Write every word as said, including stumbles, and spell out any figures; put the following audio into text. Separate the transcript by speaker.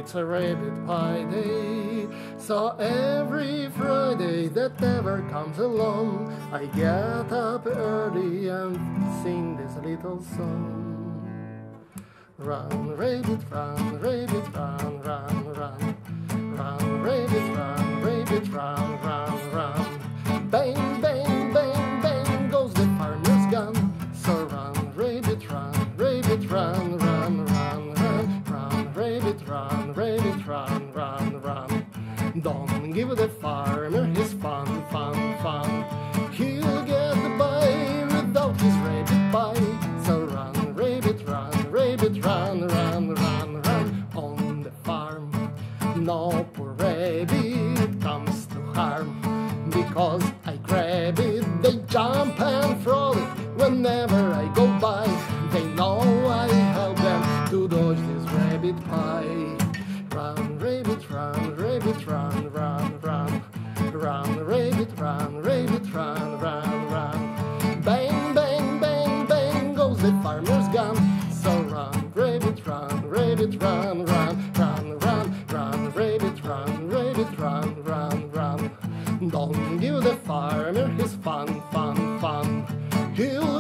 Speaker 1: it's a rabbit pie day. So every Friday that ever comes along, I get up early and sing this little song. Run, rabbit, run, rabbit, run, run, run. Run, rabbit, run, rabbit, run, run, run. Bang, bang, bang, bang goes the farmer's gun. So run, rabbit, run, rabbit, run, run, run, run. Run, rabbit, run, rabbit, run, run, run. Don't give the farmer his fun, fun, fun. He'll get by without his rabbit pie. So run, rabbit, run, rabbit, run, run, run, run. On the farm, no poor rabbit comes to harm. Because I grab it, they jump and frolic whenever I go by. They know I help them to dodge this rabbit pie. Run, rabbit, run, rabbit, run, run, run. Run, rabbit, run, rabbit, run, run, run. Bang, bang, bang, bang goes the farmer's gun. So run, rabbit, run, rabbit, run, run, run, run, run, rabbit, run, rabbit, run, run, run. Don't give the farmer his fun, fun, fun. He'll